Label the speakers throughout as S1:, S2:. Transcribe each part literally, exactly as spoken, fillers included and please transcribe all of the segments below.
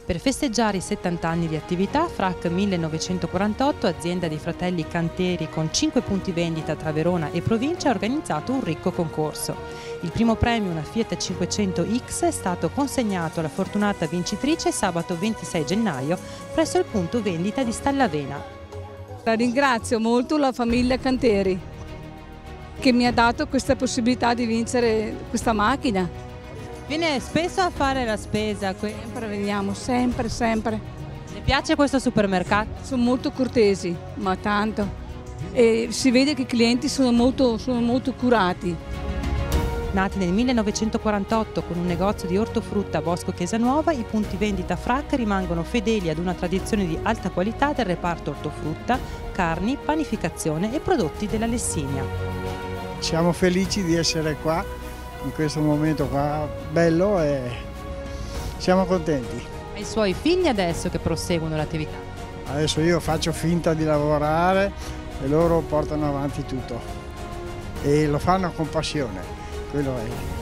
S1: Per festeggiare i settanta anni di attività, Frac millenovecentoquarantotto, azienda dei fratelli Canteri con cinque punti vendita tra Verona e provincia, ha organizzato un ricco concorso. Il primo premio, una Fiat cinquecento X, è stato consegnato alla fortunata vincitrice sabato ventisei gennaio presso il punto vendita di Stallavena.
S2: Ringrazio molto la famiglia Canteri che mi ha dato questa possibilità di vincere questa macchina.
S1: Viene spesso a fare la spesa qui?
S2: Sempre veniamo, sempre, sempre.
S1: Le piace questo supermercato?
S2: Sono molto cortesi, ma tanto. E si vede che i clienti sono molto, sono molto curati.
S1: Nati nel millenovecentoquarantotto con un negozio di ortofrutta a Bosco Chiesanuova, i punti vendita Frac rimangono fedeli ad una tradizione di alta qualità del reparto ortofrutta, carni, panificazione e prodotti della Lessinia.
S3: Siamo felici di essere qua in questo momento qua bello e siamo contenti.
S1: E i suoi figli adesso che proseguono l'attività?
S3: Adesso io faccio finta di lavorare e loro portano avanti tutto e lo fanno con passione, quello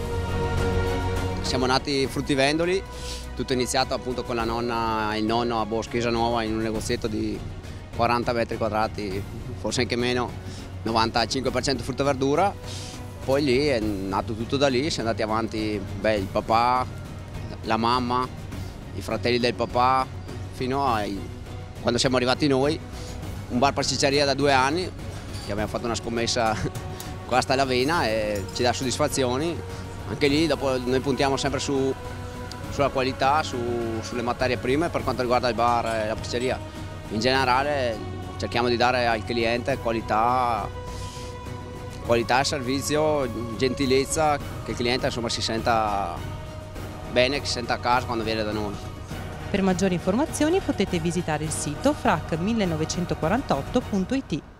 S3: è.
S4: Siamo nati fruttivendoli, tutto è iniziato appunto con la nonna e il nonno a Bosco Chiesanuova in un negozietto di quaranta metri quadrati, forse anche meno, novantacinque per cento frutta e verdura. Poi lì è nato tutto da lì, siamo andati avanti, beh, il papà, la mamma, i fratelli del papà, fino a quando siamo arrivati noi, un bar pasticceria da due anni, che abbiamo fatto una scommessa qua a Stallavena e ci dà soddisfazioni. Anche lì dopo noi puntiamo sempre su, sulla qualità, su, sulle materie prime per quanto riguarda il bar e la pasticceria. In generale cerchiamo di dare al cliente qualità, qualità e servizio, gentilezza, che il cliente insomma si senta bene, che si senta a casa quando viene da noi.
S1: Per maggiori informazioni potete visitare il sito frac millenovecentoquarantotto punto it.